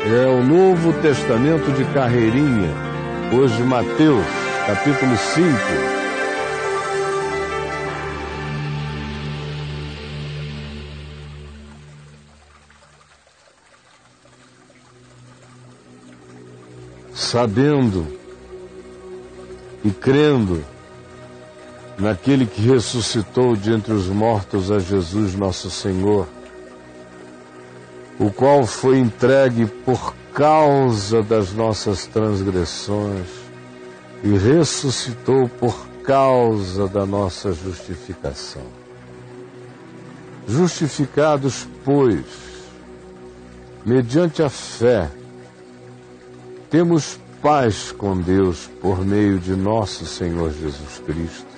É o Novo Testamento de carreirinha. Hoje, Mateus, capítulo 5. Sabendo e crendo naquele que ressuscitou de entre os mortos a Jesus nosso Senhor, o qual foi entregue por causa das nossas transgressões e ressuscitou por causa da nossa justificação. Justificados, pois, mediante a fé, temos paz com Deus por meio de nosso Senhor Jesus Cristo.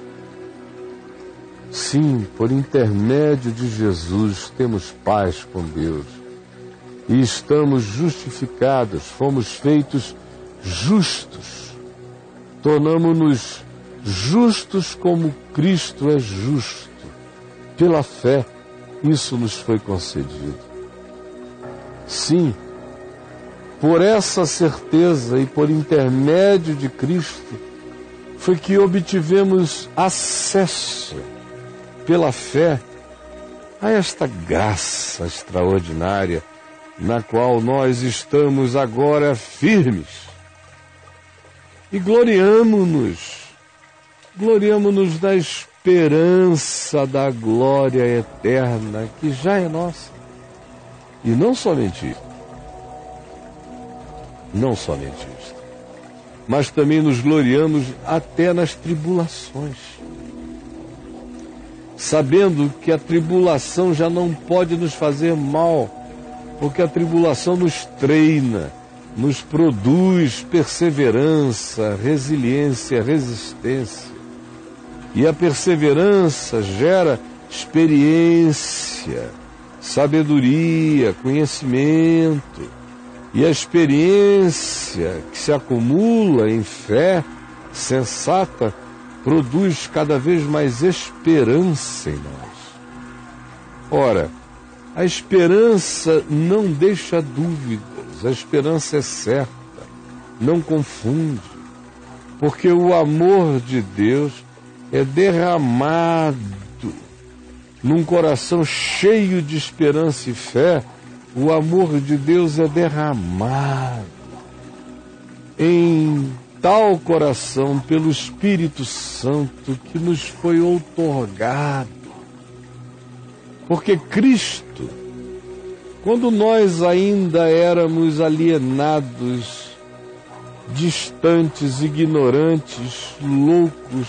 Sim, por intermédio de Jesus temos paz com Deus e estamos justificados, fomos feitos justos, tornamo-nos justos como Cristo é justo. Pela fé, isso nos foi concedido. Sim, por essa certeza e por intermédio de Cristo, foi que obtivemos acesso, pela fé, a esta graça extraordinária, na qual nós estamos agora firmes. E gloriamo-nos da esperança da glória eterna, que já é nossa. E não somente isto, mas também nos gloriamos até nas tribulações, sabendo que a tribulação já não pode nos fazer mal, porque a tribulação nos treina, nos produz perseverança, resiliência, resistência. E a perseverança gera experiência, sabedoria, conhecimento. E a experiência que se acumula em fé sensata produz cada vez mais esperança em nós. Ora, a esperança não deixa dúvidas, a esperança é certa, não confunde, porque o amor de Deus é derramado num coração cheio de esperança e fé. O amor de Deus é derramado em tal coração pelo Espírito Santo que nos foi outorgado. Porque Cristo, quando nós ainda éramos alienados, distantes, ignorantes, loucos,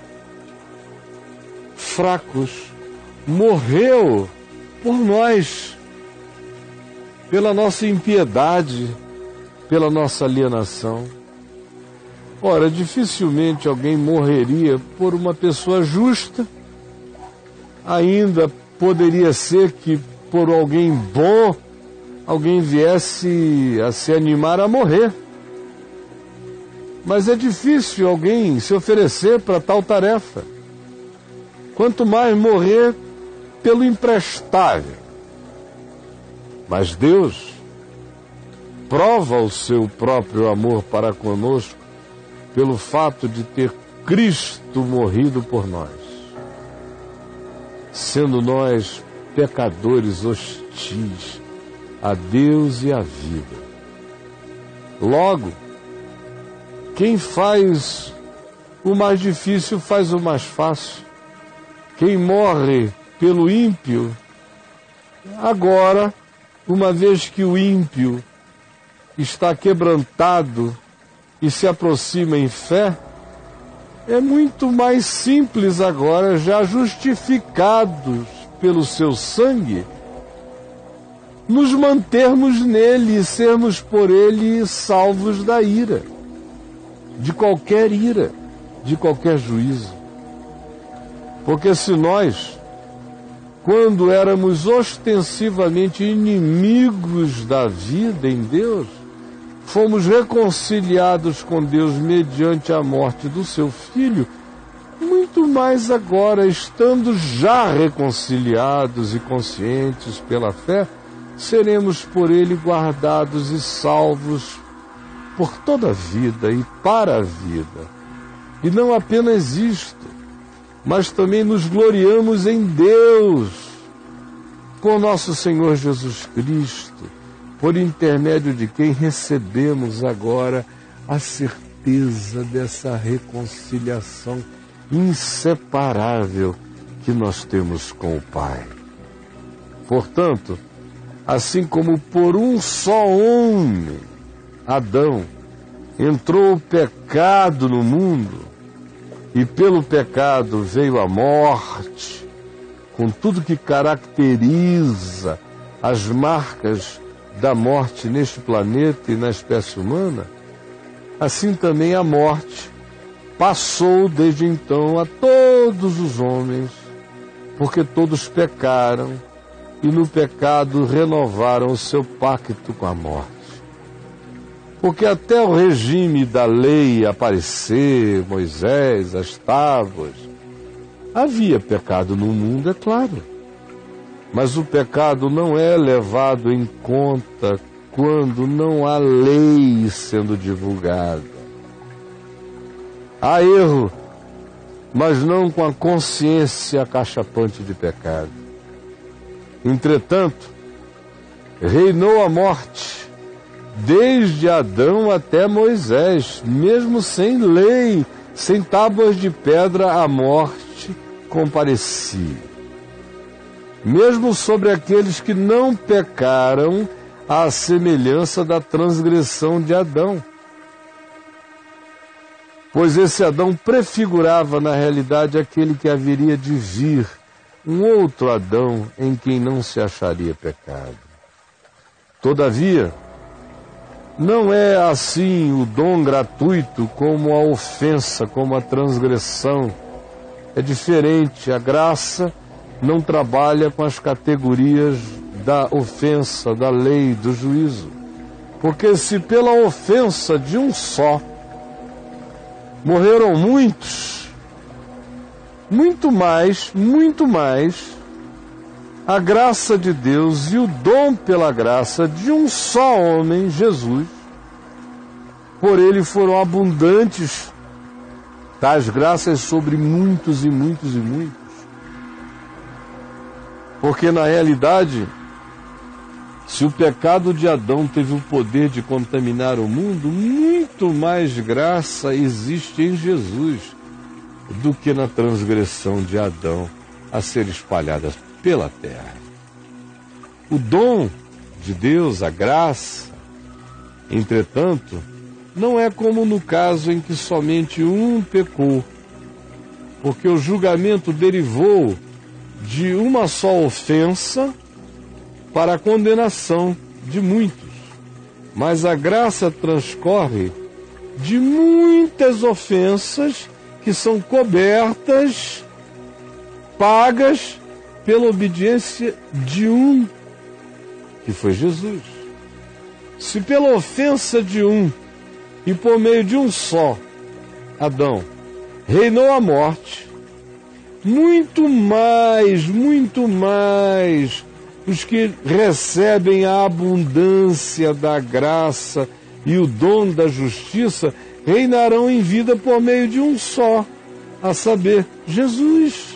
fracos, morreu por nós, pela nossa impiedade, pela nossa alienação. Ora, dificilmente alguém morreria por uma pessoa justa. Ainda poderia ser que por alguém bom, alguém viesse a se animar a morrer. Mas é difícil alguém se oferecer para tal tarefa. Quanto mais morrer pelo imprestável. Mas Deus prova o seu próprio amor para conosco pelo fato de ter Cristo morrido por nós, sendo nós pecadores hostis a Deus e à vida. Logo, quem faz o mais difícil faz o mais fácil. Quem morre pelo ímpio, agora, uma vez que o ímpio está quebrantado e se aproxima em fé, é muito mais simples agora, já justificados pelo seu sangue, nos mantermos nele e sermos por ele salvos da ira, de qualquer juízo. Porque se nós, quando éramos ostensivamente inimigos da vida em Deus, fomos reconciliados com Deus mediante a morte do seu Filho, muito mais agora, estando já reconciliados e conscientes pela fé, seremos por Ele guardados e salvos por toda a vida e para a vida. E não apenas isto, mas também nos gloriamos em Deus, com nosso Senhor Jesus Cristo, por intermédio de quem recebemos agora a certeza dessa reconciliação inseparável que nós temos com o Pai. Portanto, assim como por um só homem, Adão, entrou o pecado no mundo, e pelo pecado veio a morte, com tudo que caracteriza as marcas da morte neste planeta e na espécie humana, assim também a morte passou desde então a todos os homens, porque todos pecaram e no pecado renovaram o seu pacto com a morte. Porque até o regime da lei aparecer, Moisés, as tábuas, havia pecado no mundo, é claro. Mas o pecado não é levado em conta quando não há lei sendo divulgada. Há erro, mas não com a consciência acachapante de pecado. Entretanto, reinou a morte, desde Adão até Moisés, mesmo sem lei, sem tábuas de pedra, a morte comparecia. Mesmo sobre aqueles que não pecaram, à semelhança da transgressão de Adão. Pois esse Adão prefigurava na realidade aquele que haveria de vir, um outro Adão em quem não se acharia pecado. Todavia, não é assim o dom gratuito como a ofensa, como a transgressão. É diferente. A graça não trabalha com as categorias da ofensa, da lei, do juízo. Porque se pela ofensa de um só morreram muitos, muito mais, a graça de Deus e o dom pela graça de um só homem, Jesus, por ele foram abundantes tais graças sobre muitos e muitos e muitos. Porque na realidade, se o pecado de Adão teve o poder de contaminar o mundo, muito mais graça existe em Jesus do que na transgressão de Adão a ser espalhada pela terra. O dom de Deus, a graça, entretanto, não é como no caso em que somente um pecou, porque o julgamento derivou de uma só ofensa para a condenação de muitos. Mas a graça transcorre de muitas ofensas que são cobertas, pagas pela obediência de um, que foi Jesus. Se pela ofensa de um e por meio de um só, Adão, reinou a morte, muito mais os que recebem a abundância da graça e o dom da justiça reinarão em vida por meio de um só, a saber, Jesus.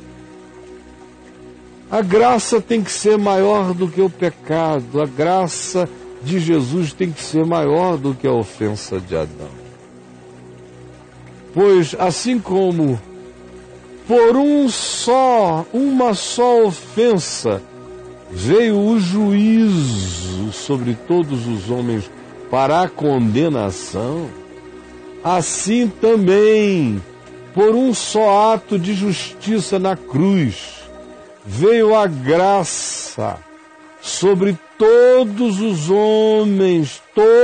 A graça tem que ser maior do que o pecado, a graça de Jesus tem que ser maior do que a ofensa de Adão. Pois assim como por uma só ofensa veio o juízo sobre todos os homens para a condenação, assim também, por um só ato de justiça na cruz, veio a graça sobre todos os homens,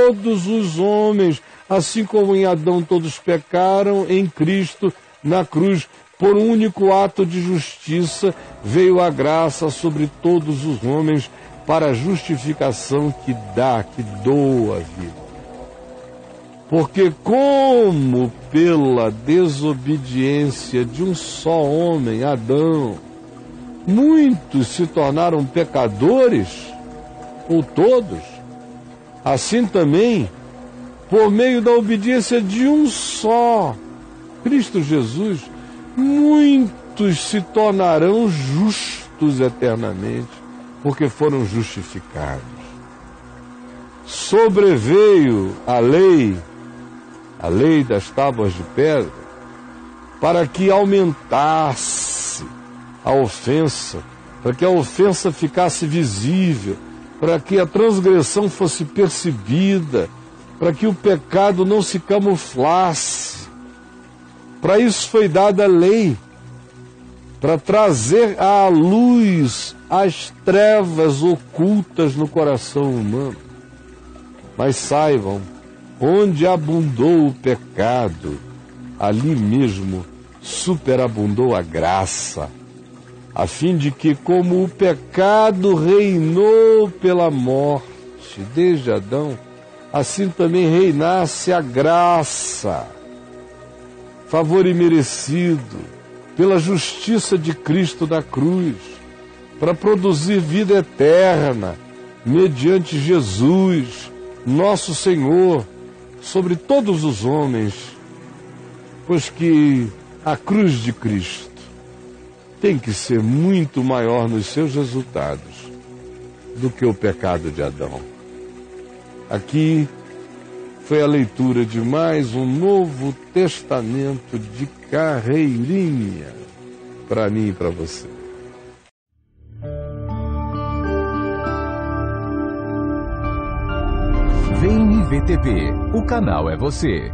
assim como em Adão todos pecaram, em Cristo, na cruz, por um único ato de justiça, veio a graça sobre todos os homens para a justificação que doa a vida. Porque como pela desobediência de um só homem, Adão, muitos se tornaram pecadores, ou todos, assim também, por meio da obediência de um só, Cristo Jesus, muitos se tornarão justos eternamente, porque foram justificados. Sobreveio a lei das tábuas de pedra, para que aumentasse a ofensa, para que a ofensa ficasse visível, para que a transgressão fosse percebida, para que o pecado não se camuflasse. Para isso foi dada a lei, para trazer à luz as trevas ocultas no coração humano. Mas saibam, onde abundou o pecado, ali mesmo superabundou a graça, a fim de que, como o pecado reinou pela morte desde Adão, assim também reinasse a graça, favor imerecido, pela justiça de Cristo na cruz, para produzir vida eterna, mediante Jesus, nosso Senhor, sobre todos os homens, pois que a cruz de Cristo tem que ser muito maior nos seus resultados do que o pecado de Adão. Aqui foi a leitura de mais um Novo Testamento de carreirinha para mim e para você. Vem IVTV, o canal é você.